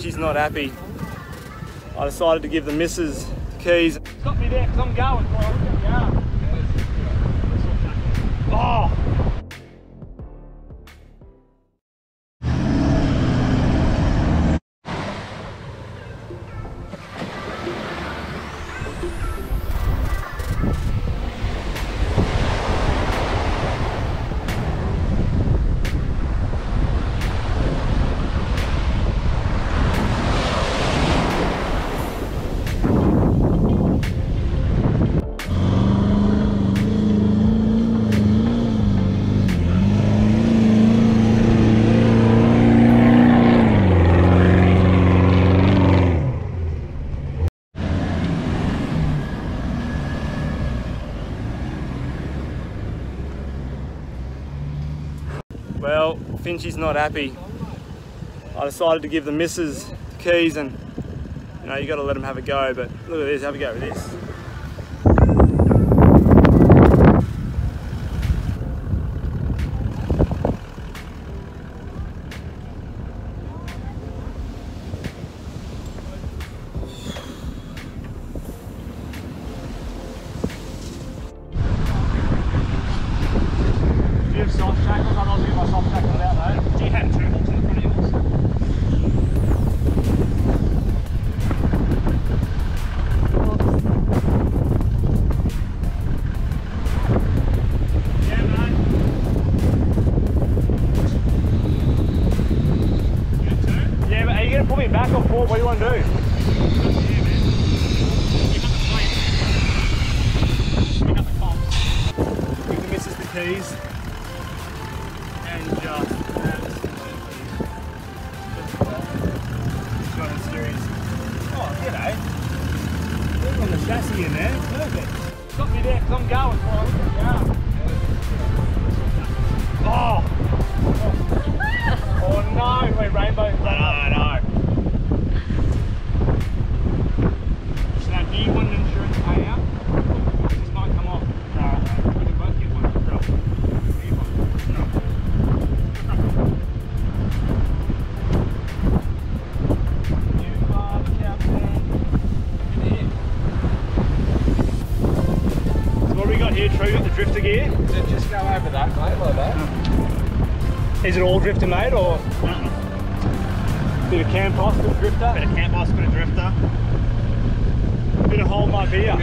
Finchie's not happy. I decided to give the missus the keys. Stop me there, because I'm going. Oh! Well, Finchie's not happy. I decided to give the missus the keys, and you know, you got to let them have a go, but look at this, have a go with this. Soft shackles, I'm not leaving my soft shackles out though. Do you have two hooks in the front of yours? Yeah, mate. You got two? Yeah, but are you going to put me back or forward? What do you want to do? You got the comps. Give the missus the keys. And just got a series. Oh, g'day. There's on the chassis in there. Perfect. Stop me there because I'm going. Oh! Oh no! Wait, rainbow. No. So now, do you want an insurance payout? This might come off. No. We can both get one. Here, True, the drifter gear. Just go over that, mate, like that. Is it all drifter made, or? Bit of Campos, bit of drifter? Bit of Campos, bit of drifter. Bit of hold my beer.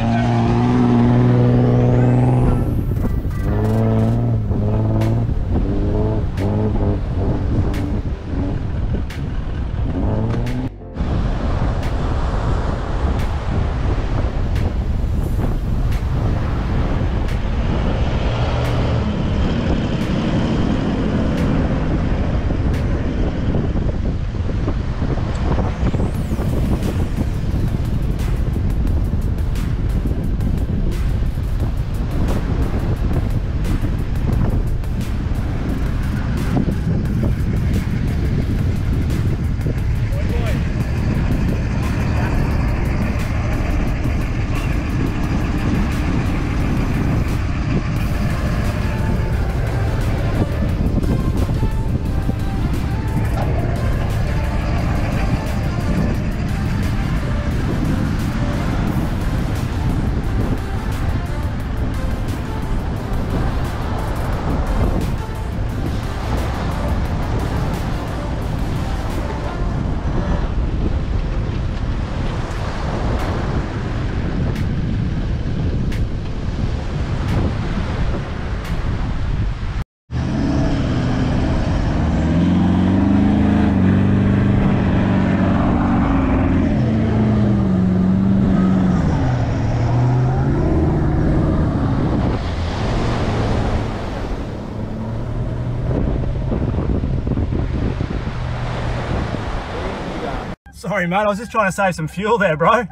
Sorry mate, I was just trying to save some fuel there, bro.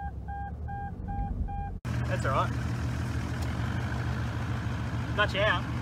That's alright. Got you out.